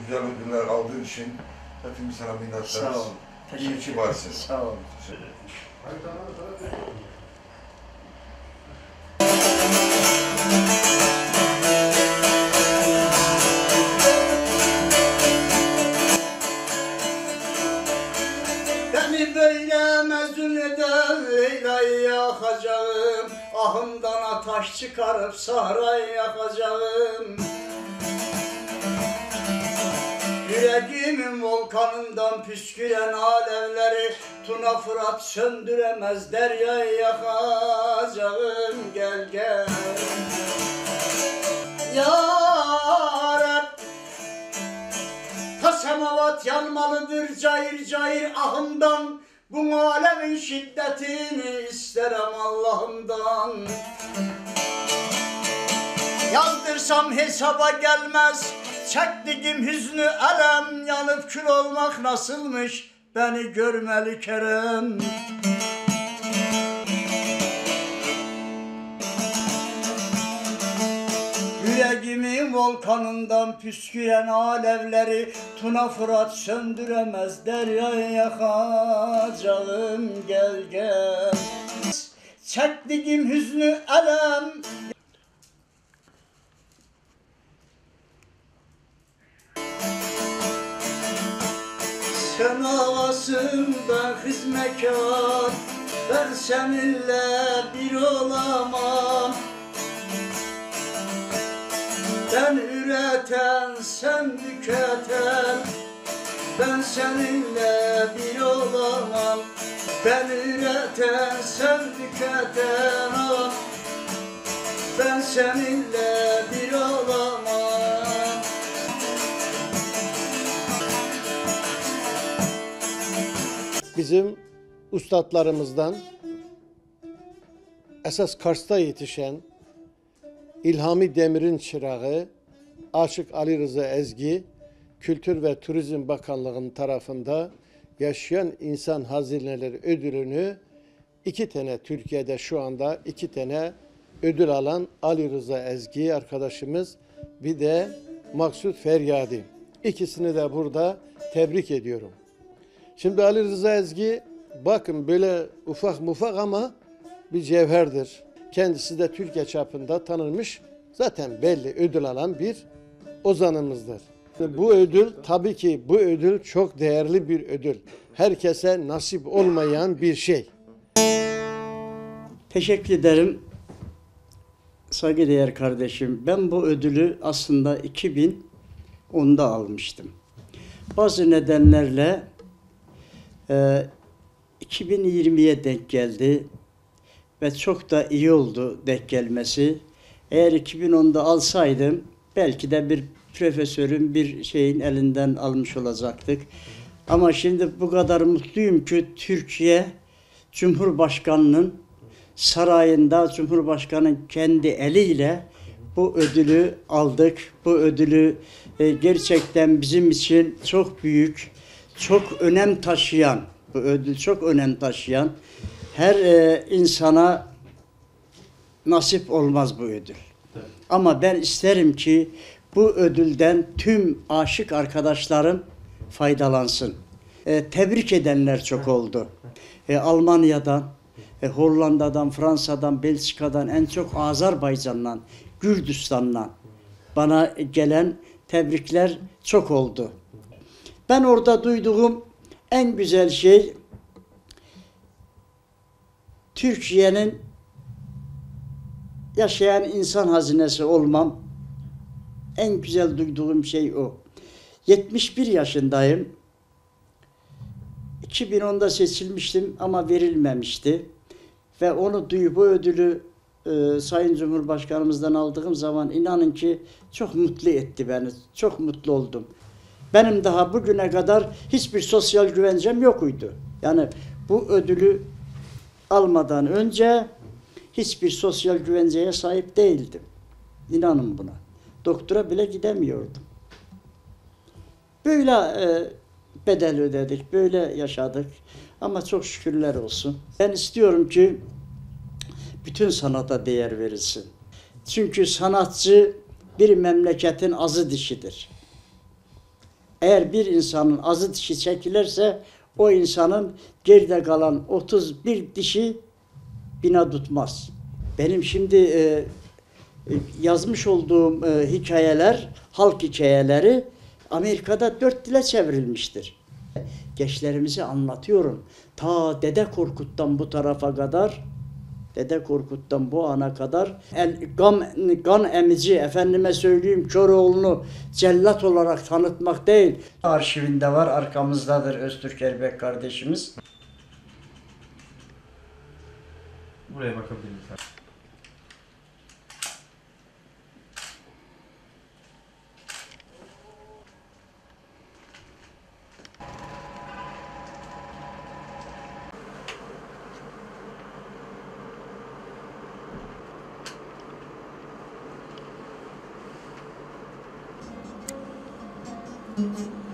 güzel ödüller aldığın için hepimiz sana minnettarız. Sağ olun. İyi ki varsın. Sağ olun. Beni böyle mezun eden Leyla'yı yakacağım. Ahımdan ateş çıkarıp sahrayı yakacağım. Yüreğimin volkanından püsküren alevleri Tuna Fırat söndüremez, deryayı yakacağım. Gel gel Ya Rab, ta semavat yanmalıdır cayır cayır ahımdan. Bu alemin şiddetini isterim Allah'ımdan. Yazdırsam hesaba gelmez çektiğim hüznü elem. Yanıp kül olmak nasılmış beni görmeli Kerem. Yüreğimin volkanından püsküren alevleri Tuna Fırat söndüremez, deryayı yakacağım. Gel gel çektiğim hüznü elem. Sen ağasın, ben hizmetkar, ben seninle bir olamam. Ben üreten, sen tüketen, ben seninle bir olamam. Ben üreten, sen tüketen, ben seninle bir olamam. Bizim ustadlarımızdan esas Kars'ta yetişen İlhami Demir'in çırağı Aşık Ali Rıza Ezgi, Kültür ve Turizm Bakanlığı'nın tarafında Yaşayan İnsan Hazineleri ödülünü Türkiye'de şu anda 2 tane ödül alan Ali Rıza Ezgi arkadaşımız, bir de Maksut Feryadi. İkisini de burada tebrik ediyorum. Şimdi Ali Rıza Ezgi, bakın böyle ufak mufak ama bir cevherdir. Kendisi de Türkiye çapında tanınmış, zaten belli ödül alan bir ozanımızdır. Bu ödül, tabii ki bu ödül çok değerli bir ödül. Herkese nasip olmayan bir şey. Teşekkür ederim saygıdeğer kardeşim. Ben bu ödülü aslında 2010'da almıştım. Bazı nedenlerle 2020'ye denk geldi ve çok da iyi oldu denk gelmesi. Eğer 2010'da alsaydım belki de bir profesörün, bir şeyin elinden almış olacaktık. Ama şimdi bu kadar mutluyum ki Türkiye Cumhurbaşkanı'nın sarayında Cumhurbaşkanı'nın kendi eliyle bu ödülü aldık. Bu ödülü gerçekten bizim için çok büyük, çok önem taşıyan, bu ödül çok önem taşıyan, her insana nasip olmaz bu ödül. Ama ben isterim ki bu ödülden tüm aşık arkadaşlarım faydalansın. Tebrik edenler çok oldu. Almanya'dan, Hollanda'dan, Fransa'dan, Belçika'dan, en çok Azerbaycan'dan, Gürcistan'dan bana gelen tebrikler çok oldu. Ben orada duyduğum en güzel şey, Türkiye'nin yaşayan insan hazinesi olmam. En güzel duyduğum şey o. 71 yaşındayım. 2010'da seçilmiştim ama verilmemişti. Ve onu duyup bu ödülü Sayın Cumhurbaşkanımızdan aldığım zaman inanın ki çok mutlu etti beni. Çok mutlu oldum. Benim daha bugüne kadar hiçbir sosyal güvencem yokuydu. Yani bu ödülü almadan önce hiçbir sosyal güvenceye sahip değildim. İnanın buna. Doktora bile gidemiyordum. Böyle bedel ödedik, böyle yaşadık. Ama çok şükürler olsun. Ben istiyorum ki bütün sanata değer verilsin. Çünkü sanatçı bir memleketin azı dişidir. Eğer bir insanın azı dişi çekilirse o insanın geride kalan 31 dişi bina tutmaz. Benim şimdi yazmış olduğum hikayeler, halk hikayeleri Amerika'da 4 dile çevrilmiştir. Gençlerimize anlatıyorum. Ta Dede Korkut'tan bu tarafa kadar, Dede Korkut'tan bu ana kadar kan emici, efendime söyleyeyim Köroğlu'nu cellat olarak tanıtmak değil. Arşivinde var, arkamızdadır Öztürk Erbek kardeşimiz. Buraya bakabilir misin? Thank you.